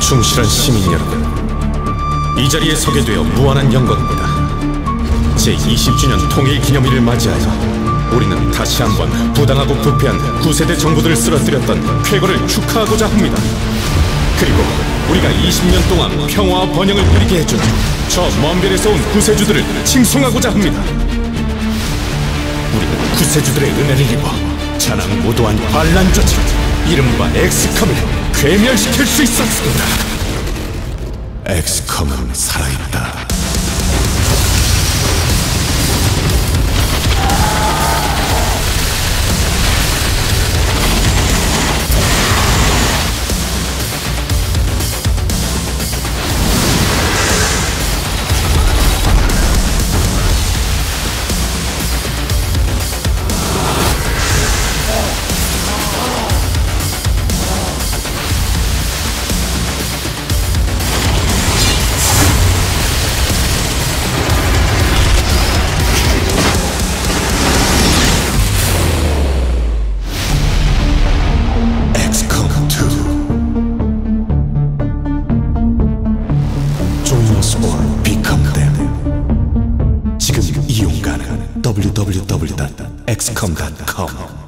충실한 시민 여러분, 이 자리에 서게 되어 무한한 영광입니다. 제20주년 통일기념일을 맞이하여 우리는 다시 한번 부당하고 부패한 9세대 정부들을 쓰러뜨렸던 쾌거를 축하하고자 합니다. 그리고 우리가 20년 동안 평화와 번영을 누리게 해준 저 먼 별에서 온 구세주들을 칭송하고자 합니다. 우리는 구세주들의 은혜를 입어 자랑무도한 반란 조직 이른바 엑스컴을 괴멸시킬 수 있었습니다. 엑스컴은 살아있다. 지금 이용 가능 www.xcom.com